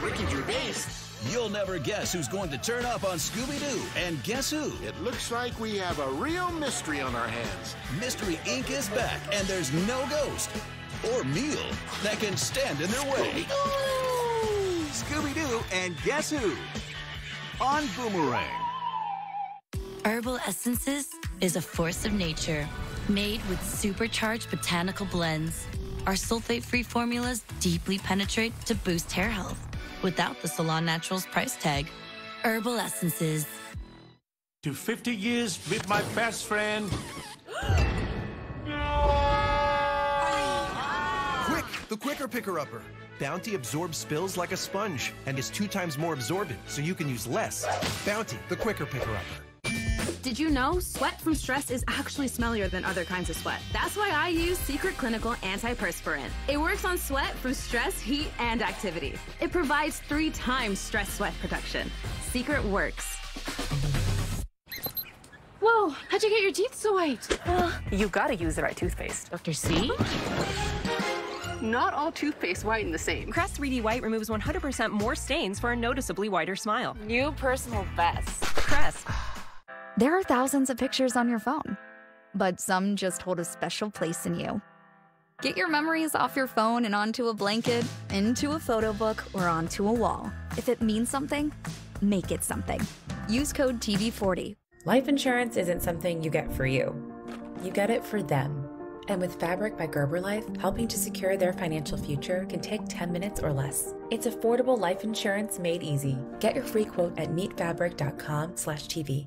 Ricky Gervais. You'll never guess who's going to turn up on Scooby-Doo. And guess who? It looks like we have a real mystery on our hands. Mystery Inc. is back, and there's no ghost or meal that can stand in their way. Scooby-Doo and guess who? On Boomerang. Herbal Essences is a force of nature, made with supercharged botanical blends. Our sulfate-free formulas deeply penetrate to boost hair health without the Salon Naturals price tag. Herbal Essences. To 50 years with my best friend. Quick, the quicker picker-upper. Bounty absorbs spills like a sponge and is 2 times more absorbent, so you can use less. Bounty, the quicker picker-upper. Did you know sweat from stress is actually smellier than other kinds of sweat? That's why I use Secret Clinical Antiperspirant. It works on sweat from stress, heat, and activity. It provides 3 times stress sweat protection. Secret works. Whoa, how'd you get your teeth so white? You gotta use the right toothpaste. Dr. C? Not all toothpaste whiten the same. Crest 3D White removes 100% more stains for a noticeably whiter smile. New personal best. Crest. There are thousands of pictures on your phone, but some just hold a special place in you. Get your memories off your phone and onto a blanket, into a photo book, or onto a wall. If it means something, make it something. Use code TV40. Life insurance isn't something you get for you. You get it for them. And with Fabric by Gerber Life, helping to secure their financial future can take 10 minutes or less. It's affordable life insurance made easy. Get your free quote at meetfabric.com/TV.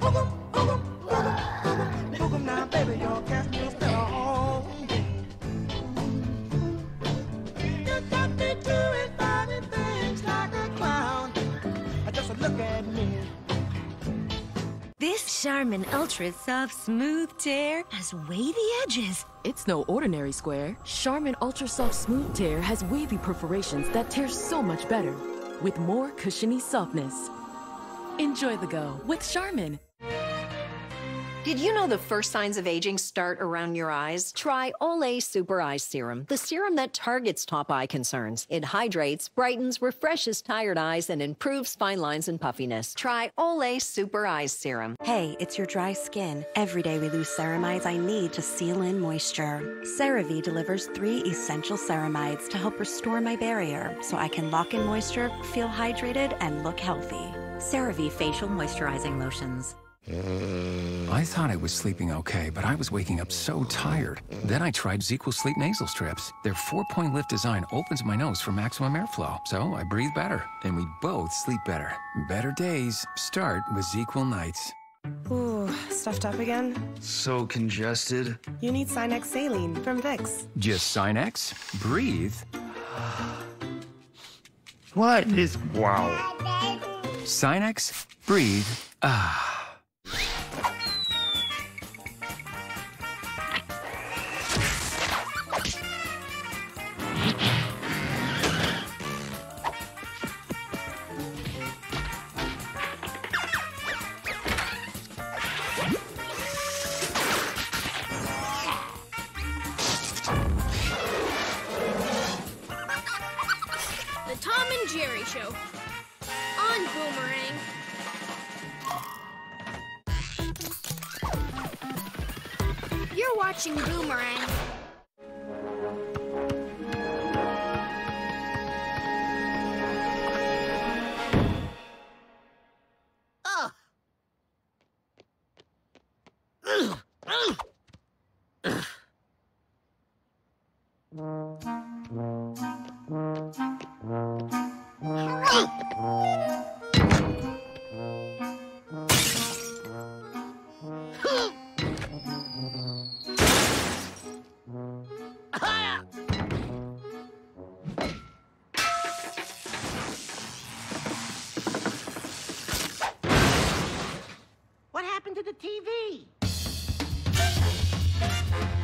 This Charmin Ultra Soft Smooth Tear has wavy edges. It's no ordinary square. Charmin Ultra Soft Smooth Tear has wavy perforations that tear so much better, with more cushiony softness. Enjoy the go with Charmin. Did you know the first signs of aging start around your eyes? Try Olay Super Eye Serum, the serum that targets top eye concerns. It hydrates, brightens, refreshes tired eyes, and improves fine lines and puffiness. Try Olay Super Eyes Serum. Hey, it's your dry skin. Every day we lose ceramides I need to seal in moisture. CeraVe delivers 3 essential ceramides to help restore my barrier so I can lock in moisture, feel hydrated, and look healthy. CeraVe Facial Moisturizing Lotions. I thought I was sleeping okay, but I was waking up so tired. Then I tried ZzzQuil Sleep Nasal Strips. Their 4-point lift design opens my nose for maximum airflow, so I breathe better. And we both sleep better. Better days start with ZzzQuil Nights. Ooh, stuffed up again? So congested. You need Sinex Saline from Vicks. Just Sinex, breathe. What is wow? Sinex, breathe, ah. The Tom and Jerry Show on Boomerang. You're watching Boomerang. Ah! Ugh. Ugh. Ugh. What happened to the TV?